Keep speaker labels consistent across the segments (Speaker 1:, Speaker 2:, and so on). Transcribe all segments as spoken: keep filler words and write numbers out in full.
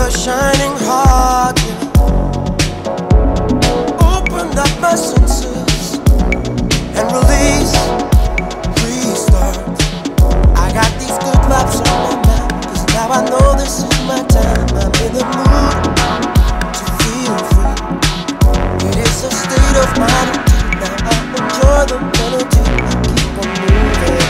Speaker 1: a shining heart, yeah. Open up my senses and release, restart. I got these good vibes on my mind, 'cause now I know this is my time. I'm in the mood to feel free. It is a state of mind. Now I enjoy the melody. I keep on moving.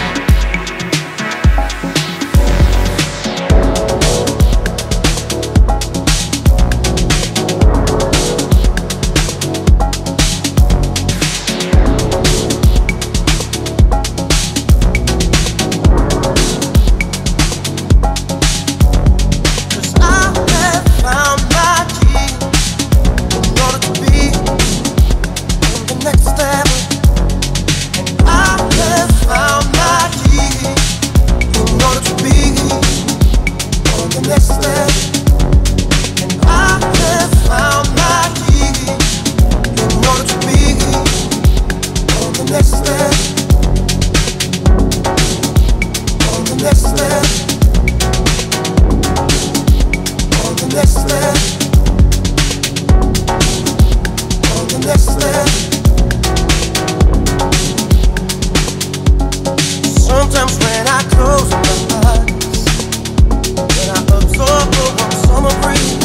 Speaker 1: Sometimes when I close my eyes, when I absorb the warm summer breeze,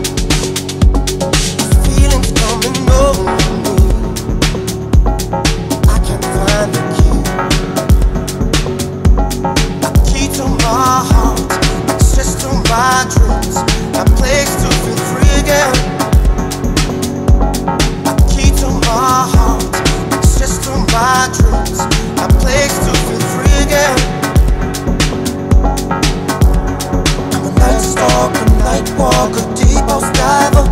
Speaker 1: feelings coming over me. I can't find the key, a key to my heart, access to my dreams, a place to feel free again. A key to my heart, access to my dreams, a place to feel free again. I'm a night stalker, night walker, deep house diver.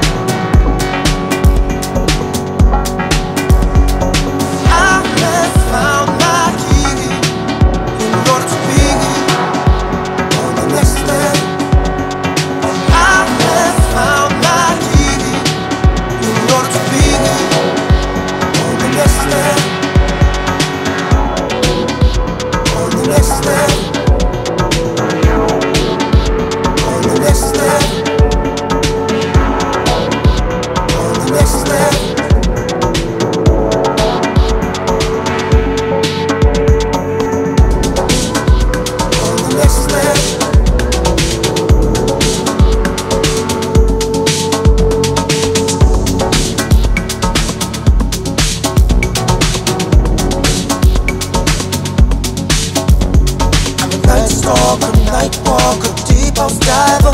Speaker 1: I have found my key in order to be on the next level. I have found my key in order to be on the next level. Next level, on the next level, on the next level. On the next level. Night stalker, night walker, deep house diver.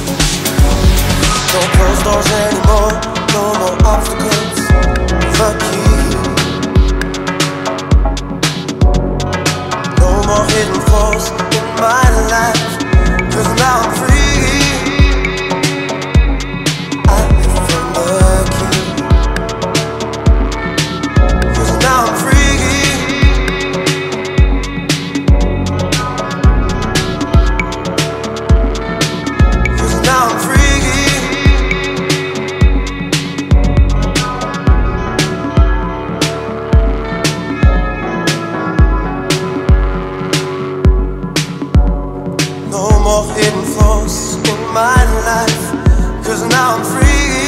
Speaker 1: Don't close doors anymore, no more obstacles. Fuck you. more hidden flaws in my life, 'cause now I'm free.